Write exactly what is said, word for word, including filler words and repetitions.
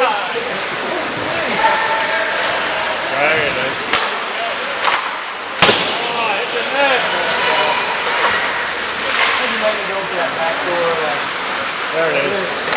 There it is. Oh, hit the net. Maybe make it go to that back door. Like, there it is.